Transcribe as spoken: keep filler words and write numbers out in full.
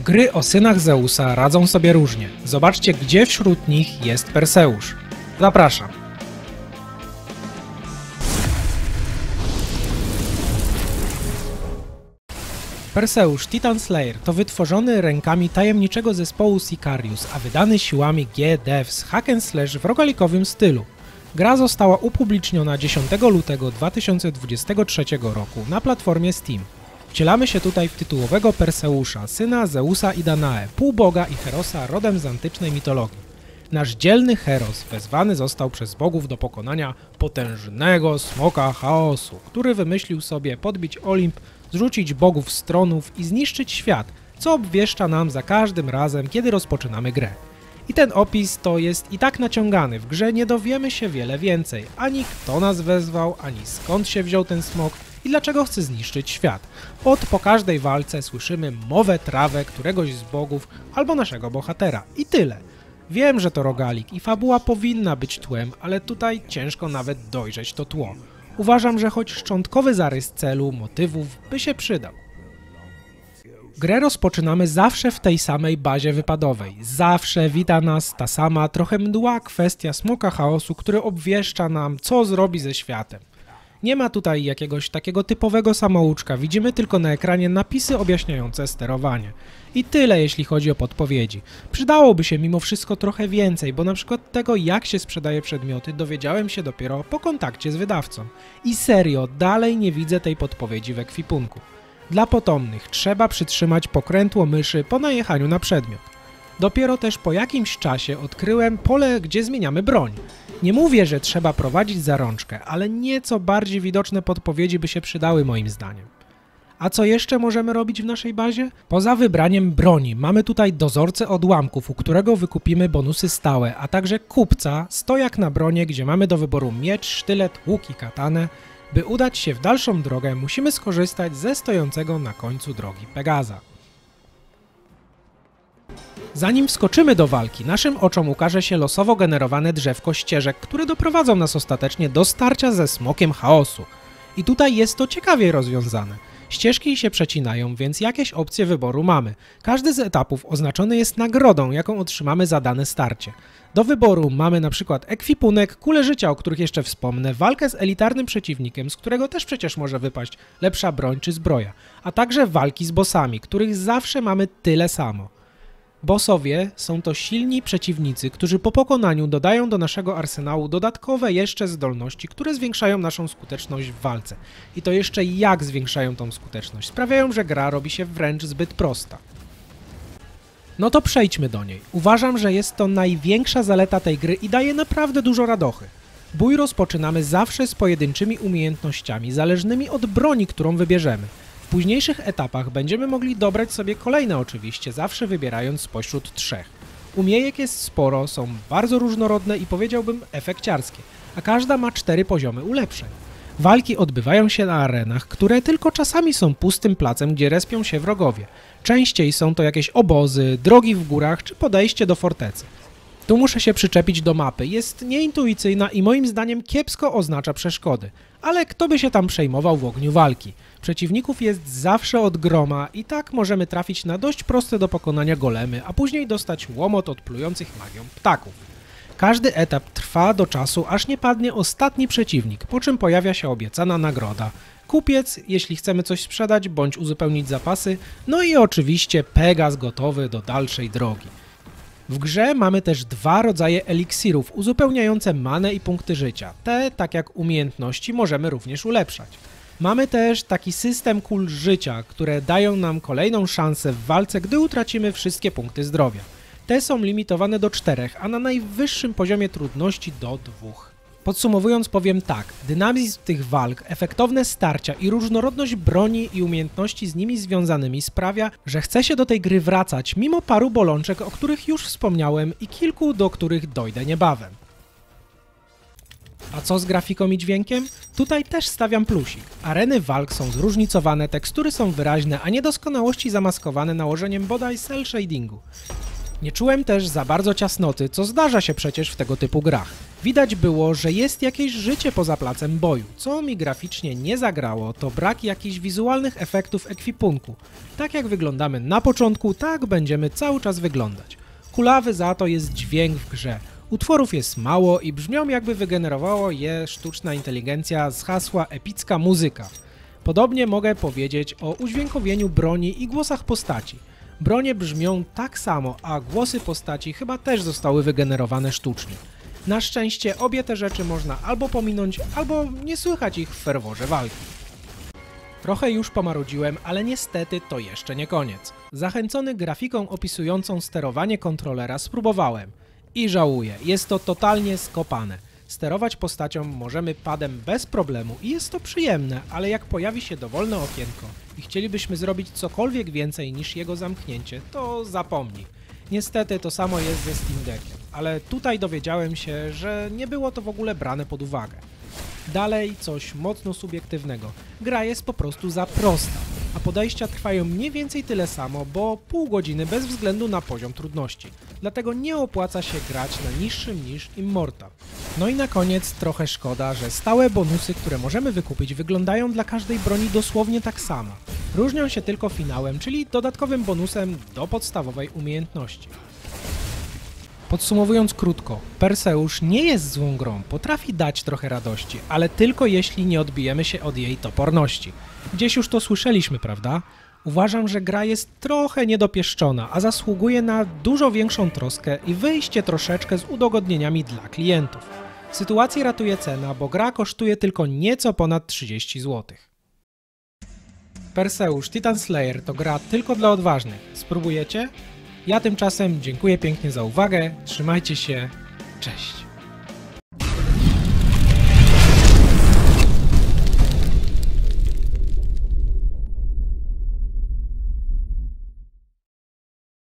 Gry o synach Zeusa radzą sobie różnie. Zobaczcie, gdzie wśród nich jest Perseusz. Zapraszam. Perseusz Titan Slayer to wytworzony rękami tajemniczego zespołu Sicarius, a wydany siłami G Devs hack and slash w rogalikowym stylu. Gra została upubliczniona dziesiątego lutego dwa tysiące dwudziestego trzeciego roku na platformie Steam. Wcielamy się tutaj w tytułowego Perseusza, syna Zeusa i Danae, półboga i herosa rodem z antycznej mitologii. Nasz dzielny heros wezwany został przez bogów do pokonania potężnego smoka chaosu, który wymyślił sobie podbić Olimp, zrzucić bogów z tronów i zniszczyć świat, co obwieszcza nam za każdym razem, kiedy rozpoczynamy grę. I ten opis to jest i tak naciągany, w grze nie dowiemy się wiele więcej, ani kto nas wezwał, ani skąd się wziął ten smok i dlaczego chce zniszczyć świat. Od po każdej walce słyszymy mowę trawę któregoś z bogów albo naszego bohatera. I tyle. Wiem, że to rogalik i fabuła powinna być tłem, ale tutaj ciężko nawet dojrzeć to tło. Uważam, że choć szczątkowy zarys celu, motywów by się przydał. Grę rozpoczynamy zawsze w tej samej bazie wypadowej. Zawsze wita nas ta sama, trochę mdła kwestia smoka chaosu, który obwieszcza nam, co zrobi ze światem. Nie ma tutaj jakiegoś takiego typowego samouczka, widzimy tylko na ekranie napisy objaśniające sterowanie. I tyle jeśli chodzi o podpowiedzi. Przydałoby się mimo wszystko trochę więcej, bo na przykład tego, jak się sprzedaje przedmioty, dowiedziałem się dopiero po kontakcie z wydawcą. I serio, dalej nie widzę tej podpowiedzi w ekwipunku. Dla potomnych trzeba przytrzymać pokrętło myszy po najechaniu na przedmiot. Dopiero też po jakimś czasie odkryłem pole, gdzie zmieniamy broń. Nie mówię, że trzeba prowadzić za rączkę, ale nieco bardziej widoczne podpowiedzi by się przydały moim zdaniem. A co jeszcze możemy robić w naszej bazie? Poza wybraniem broni mamy tutaj dozorcę odłamków, u którego wykupimy bonusy stałe, a także kupca, stojak na bronie, gdzie mamy do wyboru miecz, sztylet, łuk i katanę. By udać się w dalszą drogę, musimy skorzystać ze stojącego na końcu drogi Pegaza. Zanim wskoczymy do walki, naszym oczom ukaże się losowo generowane drzewko ścieżek, które doprowadzą nas ostatecznie do starcia ze smokiem chaosu. I tutaj jest to ciekawie rozwiązane. Ścieżki się przecinają, więc jakieś opcje wyboru mamy. Każdy z etapów oznaczony jest nagrodą, jaką otrzymamy za dane starcie. Do wyboru mamy na przykład ekwipunek, kule życia, o których jeszcze wspomnę, walkę z elitarnym przeciwnikiem, z którego też przecież może wypaść lepsza broń czy zbroja, a także walki z bossami, których zawsze mamy tyle samo. Bossowie są to silni przeciwnicy, którzy po pokonaniu dodają do naszego arsenału dodatkowe jeszcze zdolności, które zwiększają naszą skuteczność w walce. I to jeszcze jak zwiększają tą skuteczność. Sprawiają, że gra robi się wręcz zbyt prosta. No to przejdźmy do niej. Uważam, że jest to największa zaleta tej gry i daje naprawdę dużo radochy. Bój rozpoczynamy zawsze z pojedynczymi umiejętnościami, zależnymi od broni, którą wybierzemy. W późniejszych etapach będziemy mogli dobrać sobie kolejne oczywiście, zawsze wybierając spośród trzech. Umiejek jest sporo, są bardzo różnorodne i powiedziałbym efekciarskie, a każda ma cztery poziomy ulepszeń. Walki odbywają się na arenach, które tylko czasami są pustym placem, gdzie respią się wrogowie. Częściej są to jakieś obozy, drogi w górach czy podejście do fortecy. Tu muszę się przyczepić do mapy, jest nieintuicyjna i moim zdaniem kiepsko oznacza przeszkody. Ale kto by się tam przejmował w ogniu walki? Przeciwników jest zawsze od groma i tak możemy trafić na dość proste do pokonania golemy, a później dostać łomot od plujących magią ptaków. Każdy etap trwa do czasu, aż nie padnie ostatni przeciwnik, po czym pojawia się obiecana nagroda. Kupiec, jeśli chcemy coś sprzedać bądź uzupełnić zapasy, no i oczywiście Pegaz gotowy do dalszej drogi. W grze mamy też dwa rodzaje eliksirów uzupełniające manę i punkty życia. Te, tak jak umiejętności, możemy również ulepszać. Mamy też taki system kul życia, które dają nam kolejną szansę w walce, gdy utracimy wszystkie punkty zdrowia. Te są limitowane do czterech, a na najwyższym poziomie trudności do dwóch. Podsumowując powiem tak, dynamizm tych walk, efektowne starcia i różnorodność broni i umiejętności z nimi związanymi sprawia, że chce się do tej gry wracać mimo paru bolączek, o których już wspomniałem i kilku, do których dojdę niebawem. A co z grafiką i dźwiękiem? Tutaj też stawiam plusik. Areny walk są zróżnicowane, tekstury są wyraźne, a niedoskonałości zamaskowane nałożeniem bodaj cel shadingu. Nie czułem też za bardzo ciasnoty, co zdarza się przecież w tego typu grach. Widać było, że jest jakieś życie poza placem boju. Co mi graficznie nie zagrało, to brak jakichś wizualnych efektów ekwipunku. Tak jak wyglądamy na początku, tak będziemy cały czas wyglądać. Kulawy za to jest dźwięk w grze. Utworów jest mało i brzmią, jakby wygenerowało je sztuczna inteligencja z hasła epicka muzyka. Podobnie mogę powiedzieć o udźwiękowieniu broni i głosach postaci. Bronie brzmią tak samo, a głosy postaci chyba też zostały wygenerowane sztucznie. Na szczęście obie te rzeczy można albo pominąć, albo nie słychać ich w ferworze walki. Trochę już pomarudziłem, ale niestety to jeszcze nie koniec. Zachęcony grafiką opisującą sterowanie kontrolera spróbowałem. I żałuję, jest to totalnie skopane. Sterować postacią możemy padem bez problemu i jest to przyjemne, ale jak pojawi się dowolne okienko i chcielibyśmy zrobić cokolwiek więcej niż jego zamknięcie, to zapomnij. Niestety to samo jest ze Steam Deckiem, ale tutaj dowiedziałem się, że nie było to w ogóle brane pod uwagę. Dalej coś mocno subiektywnego. Gra jest po prostu za prosta, a podejścia trwają mniej więcej tyle samo, bo pół godziny bez względu na poziom trudności. Dlatego nie opłaca się grać na niższym niż Immortal. No i na koniec trochę szkoda, że stałe bonusy, które możemy wykupić, wyglądają dla każdej broni dosłownie tak samo. Różnią się tylko finałem, czyli dodatkowym bonusem do podstawowej umiejętności. Podsumowując krótko, Perseusz nie jest złą grą, potrafi dać trochę radości, ale tylko jeśli nie odbijemy się od jej toporności. Gdzieś już to słyszeliśmy, prawda? Uważam, że gra jest trochę niedopieszczona, a zasługuje na dużo większą troskę i wyjście troszeczkę z udogodnieniami dla klientów. Sytuację ratuje cena, bo gra kosztuje tylko nieco ponad trzydzieści złotych. Perseusz Titan Slayer to gra tylko dla odważnych. Spróbujecie? Ja tymczasem dziękuję pięknie za uwagę, trzymajcie się, cześć!